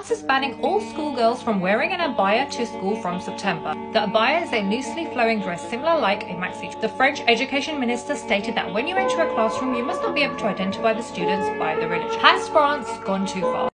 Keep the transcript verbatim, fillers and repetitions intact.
France is banning all schoolgirls from wearing an abaya to school from September. The abaya is a loosely flowing dress similar like a maxi. The French education minister stated that when you enter a classroom, you must not be able to identify the students by their religion. Has France gone too far?